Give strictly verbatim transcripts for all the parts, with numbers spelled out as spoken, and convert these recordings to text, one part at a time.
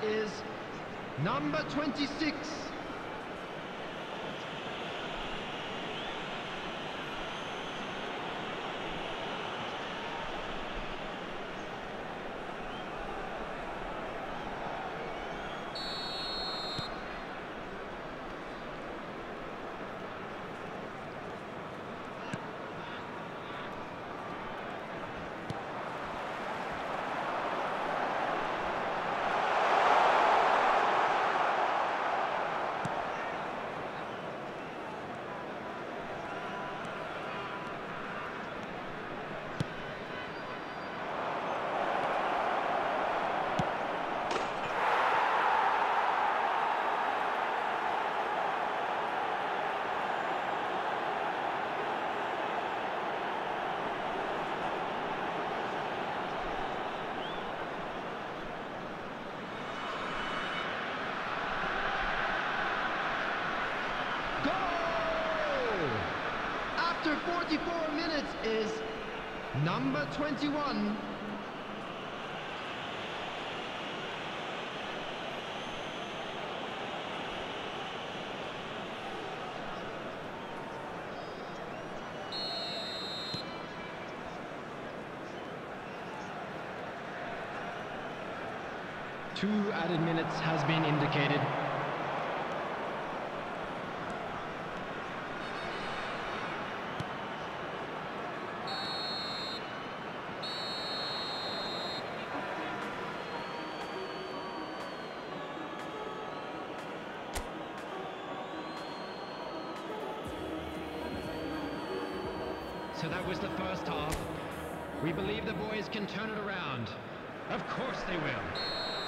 is number twenty-six. After forty-four minutes is number twenty-one. Two added minutes has been indicated. So that was the first half. We believe the boys can turn it around. Of course they will.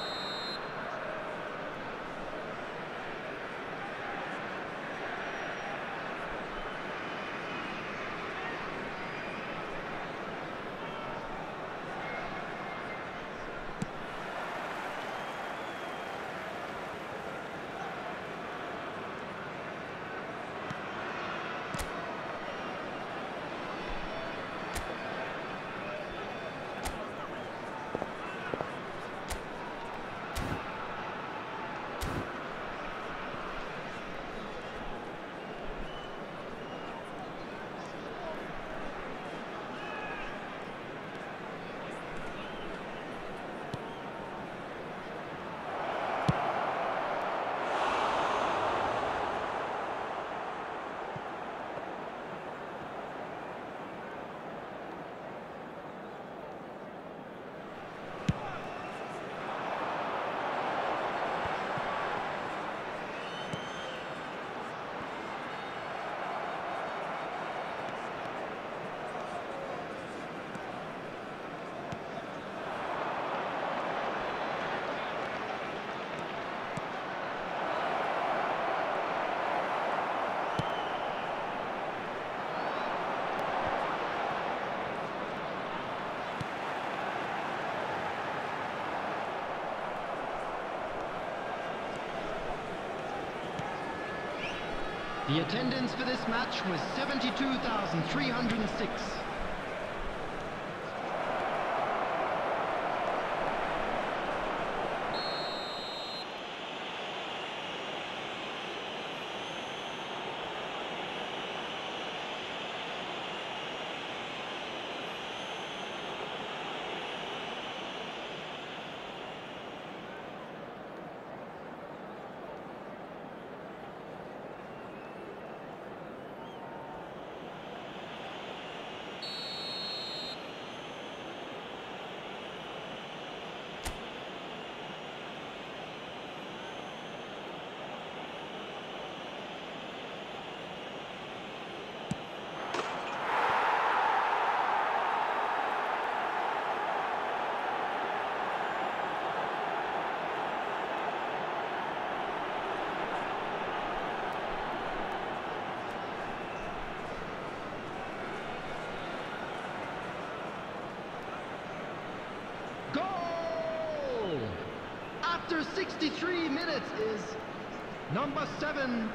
The attendance for this match was seventy-two thousand three hundred six. After sixty-three minutes is number seven.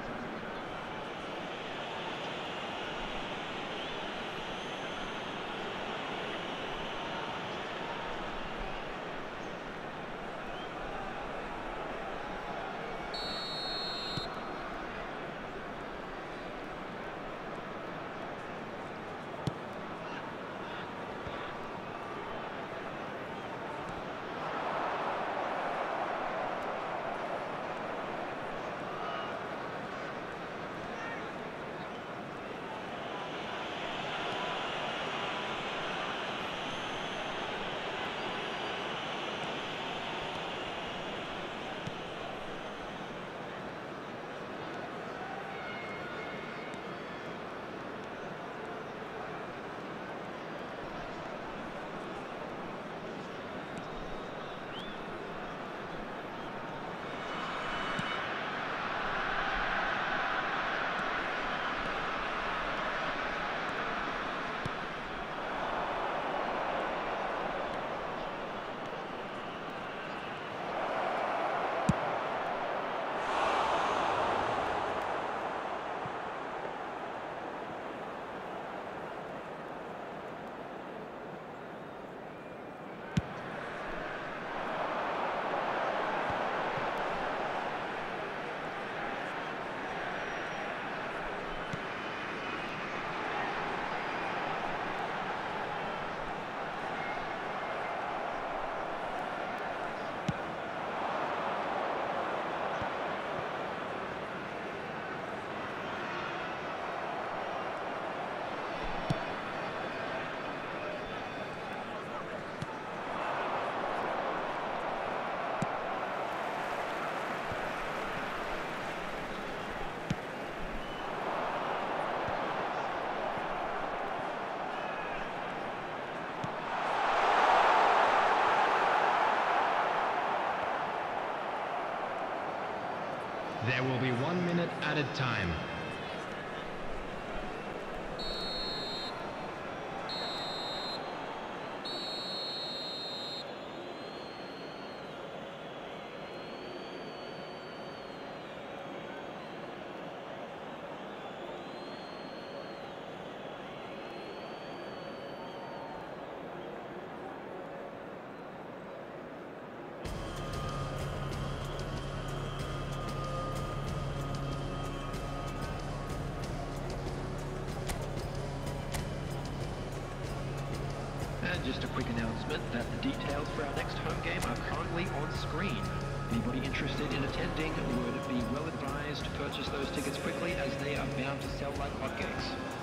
There will be one minute added time. And just a quick announcement that the details for our next home game are currently on screen. Anybody interested in attending would be well advised to purchase those tickets quickly, as they are bound to sell like hotcakes.